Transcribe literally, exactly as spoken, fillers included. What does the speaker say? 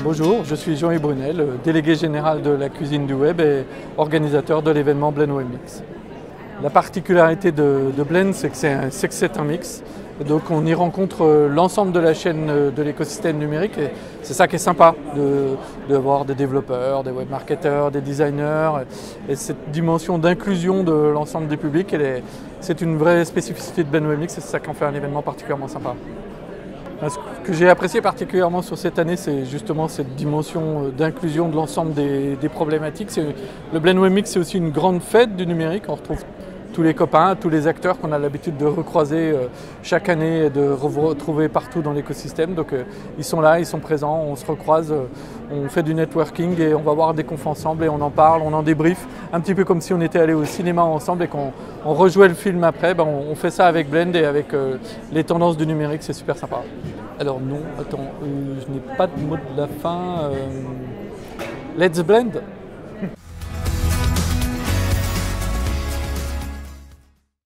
Bonjour, je suis Jean-Yves Brunel, délégué général de la cuisine du web et organisateur de l'événement Blend Web Mix. La particularité de, de Blend, c'est que c'est un mix. Donc on y rencontre l'ensemble de la chaîne de l'écosystème numérique et c'est ça qui est sympa, de, de voir des développeurs, des webmarketeurs, des designers. Et cette dimension d'inclusion de l'ensemble des publics, c'est une vraie spécificité de Blend Web Mix et c'est ça qui en fait un événement particulièrement sympa. Ce que j'ai apprécié particulièrement sur cette année, c'est justement cette dimension d'inclusion de l'ensemble des, des problématiques. Le Blend Web Mix, c'est aussi une grande fête du numérique. On retrouve tous les copains, tous les acteurs qu'on a l'habitude de recroiser chaque année et de retrouver partout dans l'écosystème. Donc ils sont là, ils sont présents, on se recroise, on fait du networking et on va voir des confs ensemble et on en parle, on en débrief, un petit peu comme si on était allé au cinéma ensemble et qu'on on rejouait le film après. Ben on, on fait ça avec Blend et avec euh, les tendances du numérique, c'est super sympa. Alors non, attends, euh, je n'ai pas de mot de la fin. Euh, let's Blend.